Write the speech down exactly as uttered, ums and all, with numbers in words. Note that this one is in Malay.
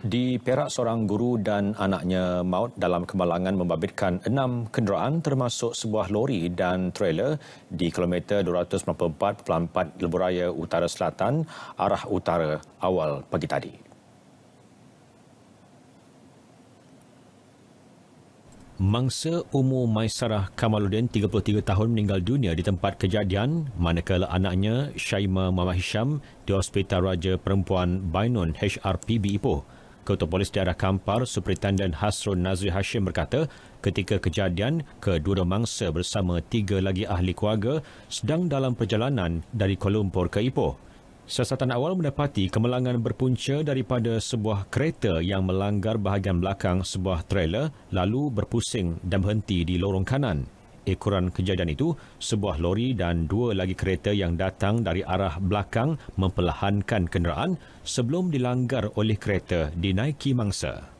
Di Perak, seorang guru dan anaknya maut dalam kemalangan membabitkan enam kenderaan termasuk sebuah lori dan trailer di kilometer dua ratus sembilan puluh empat perpuluhan empat Lebuhraya Utara Selatan, arah utara awal pagi tadi. Mangsa umur Maisarah Kamaluddin, tiga puluh tiga tahun, meninggal dunia di tempat kejadian, manakala anaknya Syaimah Muhammad Hisham di Hospital Raja Perempuan Bainun H R P B Ipoh. Ketua Polis Daerah Kampar, Superintenden Hasrul Nazri Hashim berkata, ketika kejadian, kedua-dua mangsa bersama tiga lagi ahli keluarga sedang dalam perjalanan dari Kuala Lumpur ke Ipoh. Siasatan awal mendapati kemalangan berpunca daripada sebuah kereta yang melanggar bahagian belakang sebuah trailer lalu berpusing dan berhenti di lorong kanan. Ekoran kejadian itu, sebuah lori dan dua lagi kereta yang datang dari arah belakang memperlahankan kenderaan sebelum dilanggar oleh kereta dinaiki mangsa.